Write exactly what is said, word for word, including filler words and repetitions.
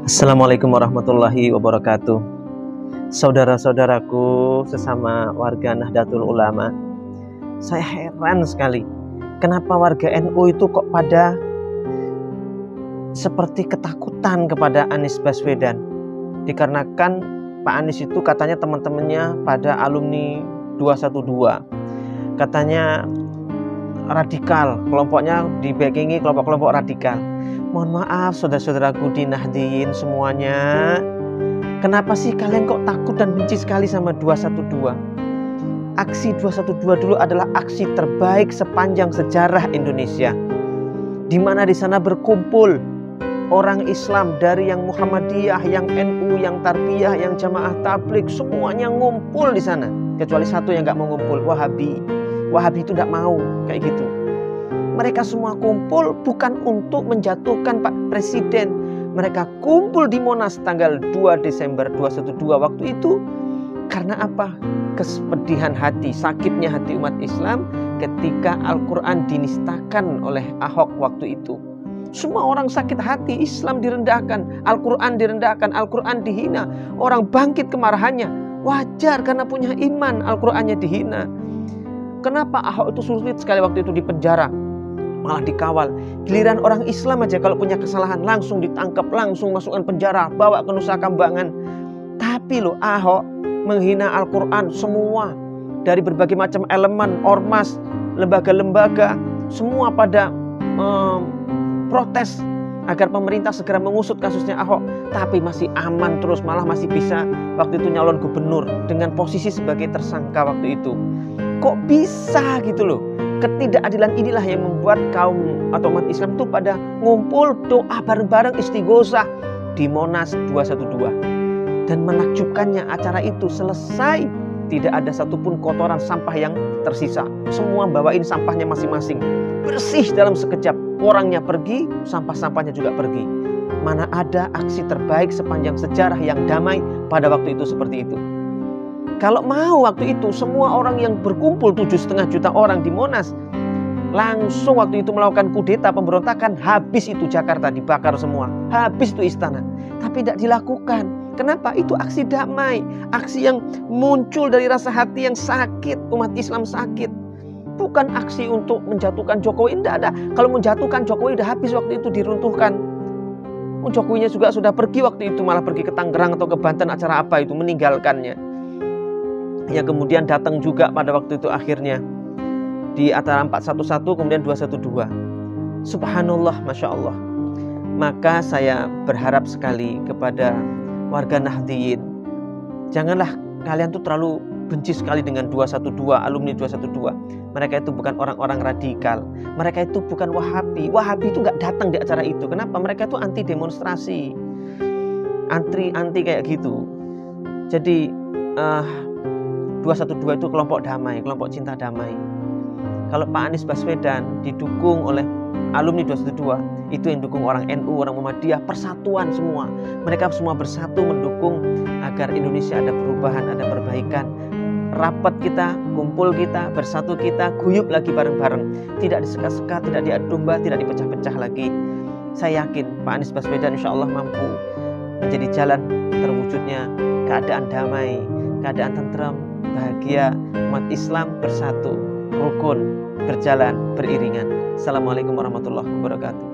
Assalamualaikum warahmatullahi wabarakatuh. Saudara-saudaraku sesama warga Nahdlatul Ulama, saya heran sekali kenapa warga N U itu kok pada seperti ketakutan kepada Anies Baswedan. Dikarenakan Pak Anies itu katanya teman-temannya pada alumni dua satu dua, katanya radikal, kelompoknya dibackingi kelompok-kelompok radikal. Mohon maaf saudara-saudaraku di Nahdien semuanya, kenapa sih kalian kok takut dan benci sekali sama dua satu dua? Aksi dua satu dua dulu adalah aksi terbaik sepanjang sejarah Indonesia, di mana di sana berkumpul orang Islam dari yang Muhammadiyah, yang N U, yang Tarbiyah, yang Jamaah Tabligh, semuanya ngumpul di sana. Kecuali satu yang nggak mau ngumpul, Wahabi. Wahabi itu nggak mau kayak gitu. Mereka semua kumpul bukan untuk menjatuhkan Pak Presiden. Mereka kumpul di Monas tanggal dua Desember dua satu dua waktu itu karena apa? Kesedihan hati, sakitnya hati umat Islam ketika Al-Quran dinistakan oleh Ahok waktu itu. Semua orang sakit hati, Islam direndahkan, Al-Quran direndahkan, Al-Quran dihina. Orang bangkit kemarahannya, wajar karena punya iman, Al-Qurannya dihina. Kenapa Ahok itu sulit sekali waktu itu di penjara, malah dikawal. Giliran orang Islam aja kalau punya kesalahan langsung ditangkap, langsung masukkan penjara, bawa ke Nusa Kambangan. Tapi loh Ahok menghina Al-Quran semua, dari berbagai macam elemen, ormas, lembaga-lembaga, semua pada um, protes agar pemerintah segera mengusut kasusnya Ahok. Tapi masih aman terus, malah masih bisa waktu itu nyalon gubernur dengan posisi sebagai tersangka waktu itu. Kok bisa gitu loh? Ketidakadilan inilah yang membuat kaum atau umat Islam itu pada ngumpul doa bareng-bareng istighosah di Monas dua satu dua. Dan menakjubkannya acara itu selesai, tidak ada satupun kotoran sampah yang tersisa. Semua bawain sampahnya masing-masing, bersih dalam sekejap. Orangnya pergi, sampah-sampahnya juga pergi. Mana ada aksi terbaik sepanjang sejarah yang damai pada waktu itu seperti itu. Kalau mau waktu itu semua orang yang berkumpul tujuh setengah juta orang di Monas langsung waktu itu melakukan kudeta pemberontakan, habis itu Jakarta dibakar semua, habis itu istana. Tapi tidak dilakukan. Kenapa? Itu aksi damai, aksi yang muncul dari rasa hati yang sakit, umat Islam sakit. Bukan aksi untuk menjatuhkan Jokowi, tidak ada. Kalau menjatuhkan Jokowi udah habis waktu itu, diruntuhkan. Jokowinya juga sudah pergi waktu itu, malah pergi ke Tangerang atau ke Banten, acara apa itu, meninggalkannya. Ya kemudian datang juga pada waktu itu akhirnya di acara empat satu satu kemudian dua satu dua. Subhanallah, Masya Allah. Maka saya berharap sekali kepada warga Nahdien, janganlah kalian tuh terlalu benci sekali dengan dua satu dua, alumni dua satu dua. Mereka itu bukan orang-orang radikal, mereka itu bukan Wahabi. Wahabi itu nggak datang di acara itu. Kenapa? Mereka itu anti demonstrasi, anti anti kayak gitu. Jadi uh, dua satu dua itu kelompok damai, kelompok cinta damai. Kalau Pak Anies Baswedan didukung oleh alumni dua satu dua, itu yang dukung orang N U, orang Muhammadiyah, persatuan semua. Mereka semua bersatu mendukung agar Indonesia ada perubahan, ada perbaikan. Rapat kita, kumpul kita, bersatu kita, guyup lagi bareng-bareng. Tidak diseka-seka, tidak diadu domba, tidak dipecah-pecah lagi. Saya yakin Pak Anies Baswedan insya Allah mampu menjadi jalan terwujudnya keadaan damai, keadaan tentram, bahagia, umat Islam bersatu, rukun, berjalan beriringan. Assalamualaikum warahmatullahi wabarakatuh.